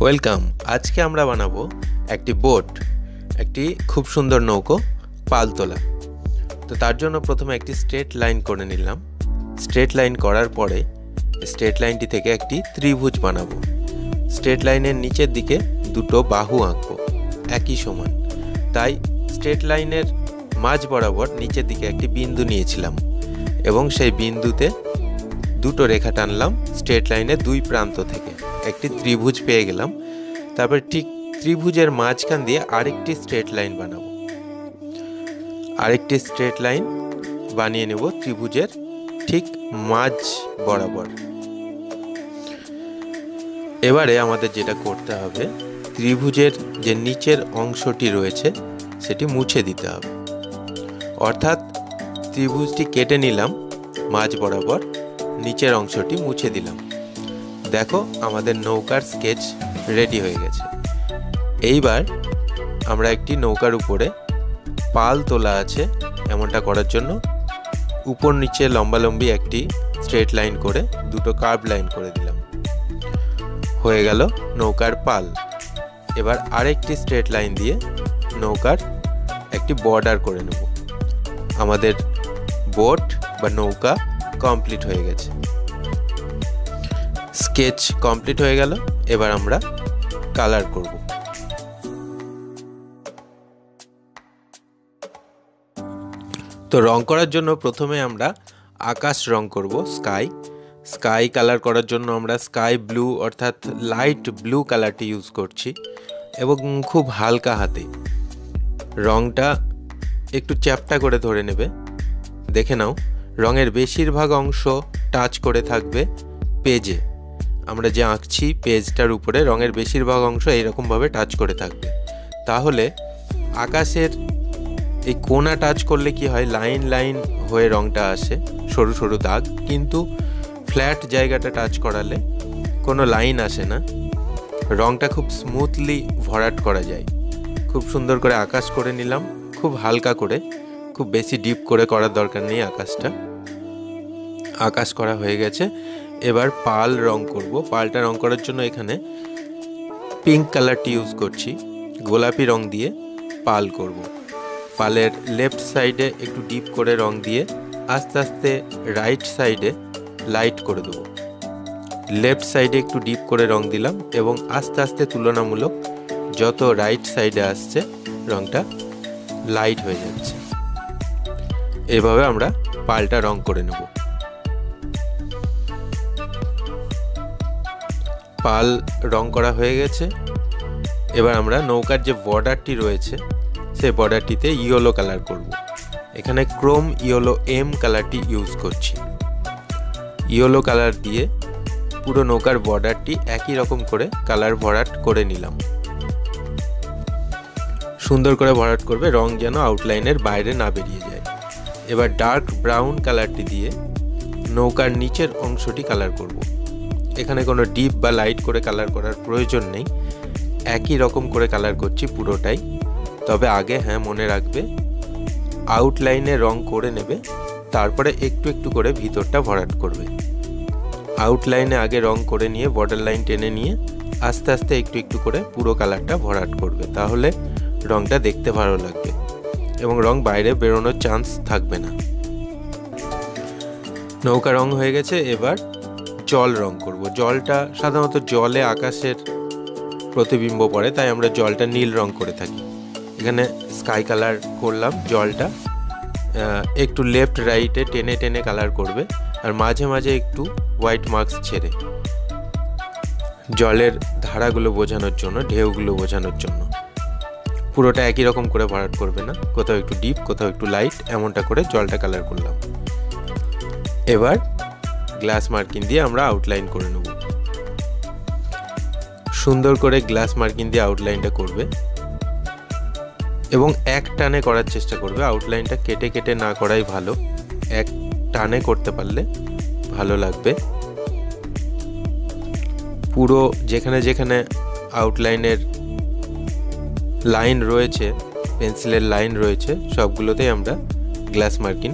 Welcome. আজকে আমরা বানাবো একটি বোট, একটি খুব সুন্দর নৌকো পালতোলা। তো তার জন্য প্রথমে একটি স্ট্রেট লাইন করে নিলাম। স্ট্রেট লাইন করার পরে স্ট্রেট লাইনটি থেকে একটি ত্রিভুজ বানাবো। স্ট্রেট লাইনের নিচের দিকে দুটো বাহু আঁকবো একই সমান। তাই স্ট্রেট লাইনের মাঝ বরাবর নিচের দিকে একটি বিন্দু নিয়েছিলাম এবং সেই বিন্দুতে দুটো রেখা টানলাম। স্ট্রেট লাইনের দুই প্রান্ত থেকে একটি ত্রিভুজ পেয়ে গেলাম। তারপর ঠিক ত্রিভুজের মাঝখান দিয়ে আরেকটি স্ট্রেট লাইন বানাবো। আরেকটি স্ট্রেট লাইন বানিয়ে নেব ত্রিভুজের ঠিক মাঝ বরাবর। এবারে আমাদের যেটা করতে হবে, ত্রিভুজের যে নিচের অংশটি রয়েছে সেটি মুছে দিতে হবে। অর্থাৎ ত্রিভুজটি কেটে নিলাম মাঝ বরাবর, নিচের অংশটি মুছে দিলাম। দেখো আমাদের নৌকার স্কেচ রেডি হয়ে গেছে। এইবার আমরা একটি নৌকার উপরে পাল তোলা আছে এমনটা করার জন্য উপর নিচে লম্বালম্বি একটি স্ট্রেট লাইন করে দুটো কার্ভ লাইন করে দিলাম। হয়ে গেল নৌকার পাল। এবার আরেকটি স্ট্রেট লাইন দিয়ে নৌকার একটি বর্ডার করে নেব। আমাদের বোট বা নৌকা কমপ্লিট হয়ে গেছে। স্কেচ কমপ্লিট হয়ে গেল। এবার আমরা কালার করব। তো রং করার জন্য প্রথমে আমরা আকাশ রং করব, স্কাই কালার করার জন্য আমরা স্কাই ব্লু অর্থাৎ লাইট ব্লু কালারটি ইউজ করছি এবং খুব হালকা হাতে। রংটা একটু চ্যাপ্টা করে ধরে নেবে। দেখে নাও রঙের বেশিরভাগ অংশ টাচ করে থাকবে পেজে। আমরা যে আঁকছি পেজটার উপরে রঙের বেশিরভাগ অংশ এইরকমভাবে টাচ করে থাকবে। তাহলে আকাশের এই কোণা টাচ করলে কি হয়, লাইন লাইন হয়ে রঙটা আসে, সরু সরু দাগ। কিন্তু ফ্ল্যাট জায়গাটা টাচ করালে কোনো লাইন আসে না, রঙটা খুব স্মুথলি ভরাট করা যায়। খুব সুন্দর করে আকাশ করে নিলাম, খুব হালকা করে, খুব বেশি ডিপ করে করার দরকার নেই। আকাশ করা হয়ে গেছে। এবার পাল রং করব। পালটা রং করার জন্য এখানে পিঙ্ক কালারটি ইউজ করছি। গোলাপি রং দিয়ে পাল করব। পালের লেফট সাইডে একটু ডিপ করে রং দিয়ে আস্তে আস্তে রাইট সাইডে লাইট করে দেবো। লেফট সাইডে একটু ডিপ করে রং দিলাম এবং আস্তে আস্তে তুলনামূলক যত রাইট সাইডে আসছে রংটা লাইট হয়ে যাচ্ছে। এভাবে আমরা পালটা রং করে নেব। পাল রং করা হয়ে গেছে। এবার আমরা নৌকার যে বর্ডারটি রয়েছে সেই বর্ডারটিতে ইয়েলো কালার করব। এখানে ক্রোম ইয়েলো এম কালারটি ইউজ করছি। ইয়েলো কালার দিয়ে পুরো নৌকার বর্ডারটি একই রকম করে কালার ভরাট করে নিলাম। সুন্দর করে ভরাট করবে, রং যেন আউটলাইনের বাইরে না বেরিয়ে যায়। এবার ডার্ক ব্রাউন কালারটি দিয়ে নৌকার নিচের অংশটি কালার করব। এখানে কোনো ডিপ বা লাইট করে কালার করার প্রয়োজন নেই, একই রকম করে কালার করছি পুরোটাই। তবে আগে মনে রাখবে আউটলাইনে রং করে নেবে, তারপরে একটু একটু করে ভিতরটা ভরাট করবে। আউটলাইনে আগে রং করে নিয়ে বর্ডার লাইন টেনে নিয়ে আস্তে আস্তে একটু একটু করে পুরো কালারটা ভরাট করবে। তাহলে রংটা দেখতে ভালো লাগবে এবং রং বাইরে বেরোনোর চান্স থাকবে না। নৌকা রং হয়ে গেছে। এবার জল রং করব। জলটা সাধারণত জলে আকাশের প্রতিবিম্ব পড়ে, তাই আমরা জলটা নীল রং করে থাকি। এখানে স্কাই কালার করলাম। জলটা একটু লেফট রাইটে টেনে টেনে কালার করবে আর মাঝে মাঝে একটু হোয়াইট মার্কস ছেড়ে, জলের ধারাগুলো বোঝানোর জন্য, ঢেউগুলো বোঝানোর জন্য। পুরোটা একই রকম করে ভরাট করবে না, কোথাও একটু ডিপ কোথাও একটু লাইট, এমনটা করে জলটা কালার করলাম। এবার গ্লাস মার্কিং দিয়ে আমরা আউটলাইন করে নেব। সুন্দর করে গ্লাস মার্কিং দিয়ে আউটলাইনটা করবে এবং এক টানে করার চেষ্টা করবে। আউটলাইনটা কেটে কেটে না করাই ভালো, এক টানে করতে পারলে ভালো লাগবে। পুরো যেখানে যেখানে আউটলাইনের লাইন রয়েছে, পেন্সিলের লাইন রয়েছে, সবগুলোতেই আমরা গ্লাস মার্কিং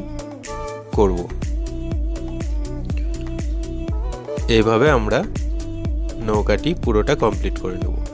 করব। এইভাবে আমরা নৌকাটি পুরোটা কমপ্লিট করে নেব।